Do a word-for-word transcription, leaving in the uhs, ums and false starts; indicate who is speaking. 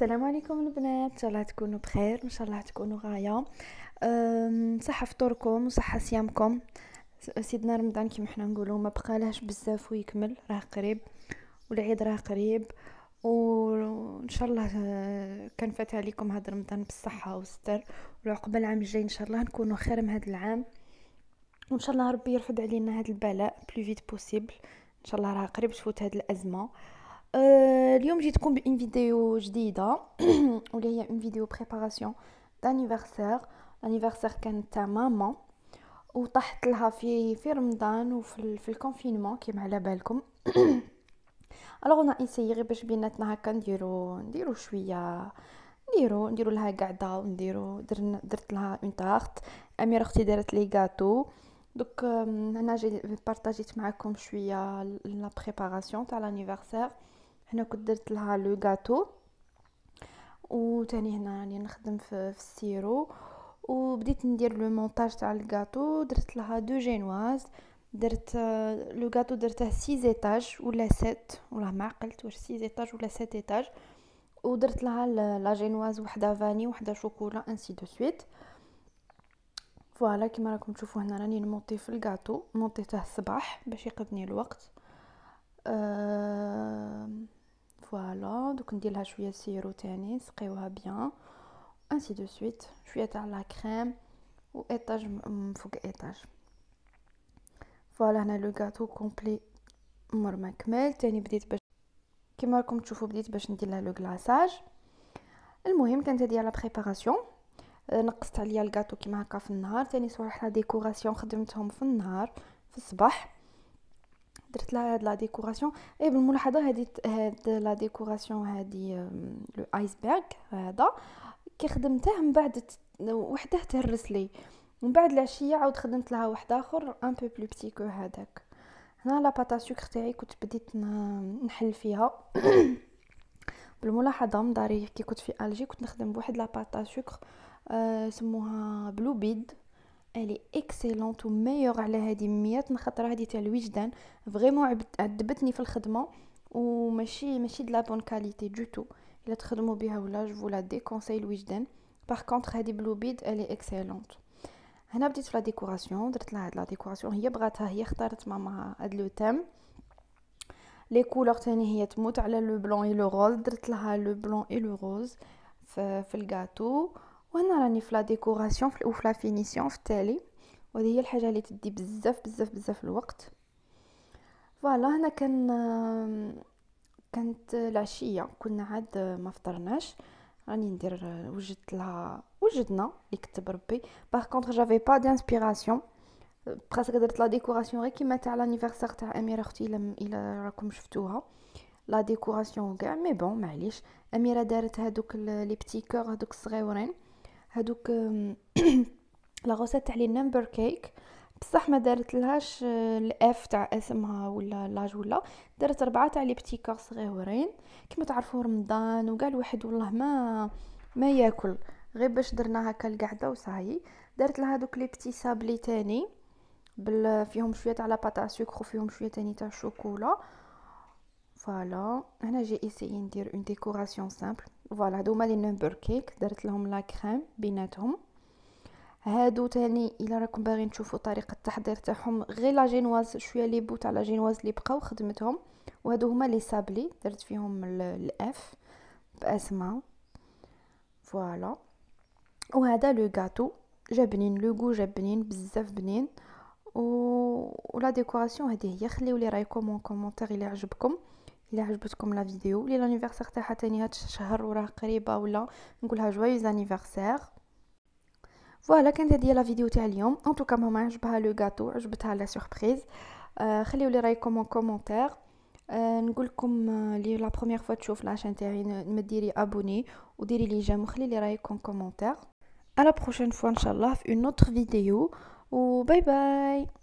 Speaker 1: السلام عليكم البنات، ان شاء الله تكونوا بخير، ان شاء الله تكونوا غايه. أم، صحه فطوركم وصحه صيامكم. س- سيدنا رمضان كيما حنا نقولوا ما بقالهش بزاف ويكمل، راه قريب والعيد راه قريب. وان شاء الله آه، كان فات عليكم هذا رمضان بالصحه والستر، والعقبه العام الجاي ان شاء الله نكونوا خير من هذا العام، وان شاء الله ربي يرفد علينا هذا البلاء بلو فيت بوسيبل. ان شاء الله راه قريب تفوت هذه الازمه. أه اليوم جيتكم بإن فيديو جديدة واللي هي اون فيديو بريباراسيون دانيفرسير. الانيفرسير كان تاع ماما، وطحت لها في في رمضان وفي ال- في الكونفينمون كيما على بالكم. الوغ انا اسيي غير باش بيناتنا هكا نديرو نديرو شويه، نديرو نديرو لها قعده، ونديرو درنا درت لها اون تارت. اميره اختي دارت لي غاتو. دوك آم، انا جي بارطاجيت معكم شويه لا بريباراسيون تاع لانيفرسير. هنا كنت درت لها لو غاتو، وتاني هنا راني نخدم في, في السيرو، وبديت ندير لو مونتاج تاع الغاتو. درت لها دو جينواز، درت آه، لو غاتو درته سيز ايتاج ولا سات، والله ما عقلت واش سيز ايتاج ولا سات ايتاج. ودرت لها ل- لا جينواز وحده فاني وحده شوكولا انسي دو سويت. فوالا كيما راكم تشوفوا هنا راني نمونطي في الغاتو، مونطيته الصباح باش يقضني الوقت. أه... فوالا دوك ندير لها شويه سيرو تاني نسقيوها بيان انسي دو سويت، شويه تاع لا كريم وايطاج م- فوق ايطاج. فوالا هنا لو غاتو كومبلي مر ما كمل. تاني بديت باش كيما راكم تشوفوا بديت باش ندير لها لو غلاساج. المهم كانت هذه لا بريباراسيون. أه، نقصت عليا الغاتو كيما هكا في النهار. تاني صراحه ديكوراسيون خدمتهم في النهار في الصباح، درت لها هاد لا ديكوراسيون. اي بالملاحظه هذه هاد لا ديكوراسيون هذه لو ايسبرغ هذا كي خدمته من بعد ت- وحده تهرس لي، ومن بعد العشيه عاود خدمت لها واحد اخر ان بو بلو بتي كو هذاك. هنا لا باتا سكر تاعي كنت بديت ن- نحل فيها. بالملاحظه من داري كي كنت في الجي كنت نخدم بواحد لا باتا سكر أه سموها بلو بيد. الي اكسيلونت وميور على هذه مية خاطر هذه تاع الوجدان فريمون عبت- عذبتني في الخدمه، وماشي ماشي دلا بون كاليتي دو تو. الا تخدموا بها ولا جو لا ديكونساي الوجدان. باغ كونطخ هذه بلو بيد الي اكسيلونت. هنا بديت في لا ديكوراسيون، درت لها هاد لا ديكوراسيون هي بغاتها، هي اختارت ماما هاد لو تيم. لي كولور تاني هي تموت على لو بلون اي لو روز، درت لها لو بلون اي لو روز في, في الغاتو. وهنا راني في لا ديكوراسيون في وفي لا فينيسيون في التالي، وهذه هي الحاجه اللي تدي بزاف بزاف بزاف الوقت. فوالا هنا كان كانت العشيه كنا عاد ما فطرناش. راني ندير وجدت لها وجدنا اللي كتب ربي. باغ كونطخ جافي با دانسبيراسيون، براسك درت لا ديكوراسيون غير كيما تاع لانيفرسير تاع اميره اختي لم الى راكم شفتوها لا ديكوراسيون كاع. مي بون معليش، اميره دارت هادوك ال- لي بتي كور هادوك الصغيورين هادوك. أم، لا غوسيت تاع لي نمبر كيك، بصح ما دارت لهاش الاف تاع اسمها ولا لاج ولا. دارت اربعه تاع لي بتي كور صغيورين. كيما تعرفوا رمضان وكاع الواحد والله ما ما ياكل غير باش درنا هكا القعده وصاي. دارت لها دوك لي بتي سابلي تاني بال فيهم شويه تاع لا باتا سكر وفيهم شويه تاني تاع الشوكولا. فوالا هنا جي ايسيي ندير اون ديكوراسيون سامبل. فوالا هادو هما لي نمبر كيك، درت لهم لا كريم بيناتهم. هادو تاني الا راكم باغيين تشوفوا طريقه التحضير تاعهم غير لا جينواز شويه لي بوت على جينواز اللي بقاو خدمتهم. وهادو هما لي سابلي درت فيهم الاف باسماء. فوالا وهذا لو غاتو جا بنين، لو غو جا بنين بزاف بنين. و... ولا ديكوراسيون هذه هي. خليو لي رايكم اون كومونتير الى عجبكم، الى عجبتكم لا فيديو. لي لانيفرسير تاعها تاني هاد الشهر وراه قريبه، ولا نقولها جويوز انيفرسير. فوالا كانت هذه لا فيديو تاع اليوم. ان توكا ماما عجبها لو غاتو، عجبتها لا سوربريز. آه خليو لي رايكم اون كومونتير. آه نقول لكم آه لي لا بروميير فوا تشوف لاشين تاعي ما ديري ابوني وديري لي جيم وخلي لي رايكم كومونتير. à la prochaine fois ان شاء الله في une autre vidéo. و باي باي.